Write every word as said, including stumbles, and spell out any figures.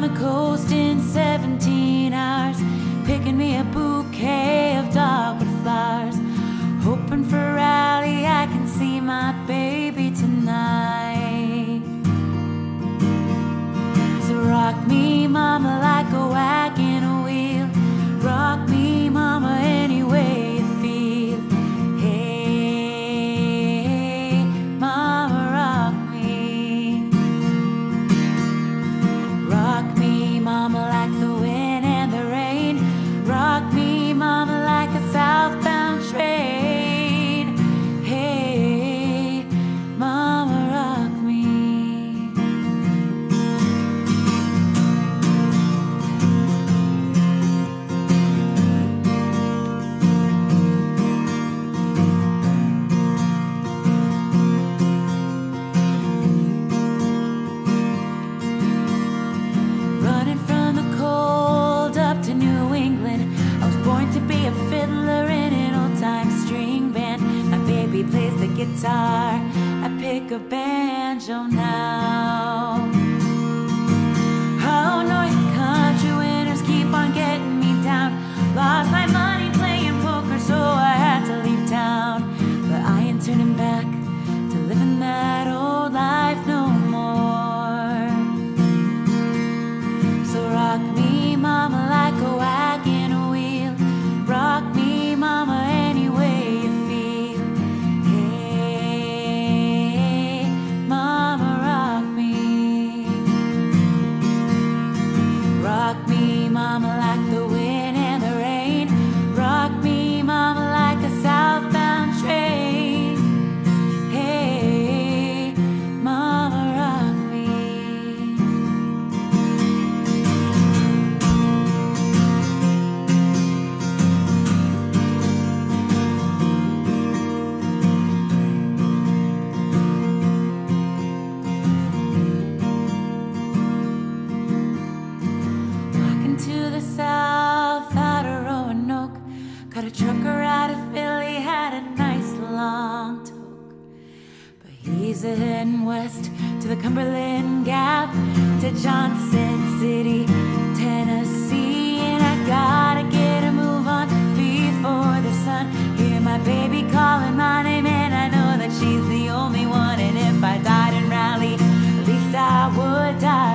the coast in seventeen hours, picking me a bouquet of dogwood flowers, hoping for Raleigh I can see my baby tonight. So rock me, mama, like a wagon wheel. Rock me, mama, any way you feel. Hey, mama, rock me. Rock me, mama, like the wind and the rain. Rock me, mama, like a southbound train. Hey, mama, rock me. Running from the cold up to New England, I was born to be a fiddler in an old-time string band. My baby plays the guitar, I pick a banjo now. Oh, North Country winters keep on getting me down. Lost my money playing poker, so I had to leave town. But I ain't turning back to living that old life no more. So rock me, mama, like a wagon wheel. Rock me, mama, any way you feel. Hey, mama, rock me. Rock me, mama, like the wind and the rain. Rock me, mama, like a southbound train. Hey, mama, rock me. Walking to the south out of Roanoke, got a trucker out of Philly, had a nice long toke. But he's a heading west to the Cumberland Gap, to Johnson City, Tennessee. And I gotta get a move on before the sun. Hear my baby calling my name, and I know that she's the only one. And if I died in Raleigh, at least I would die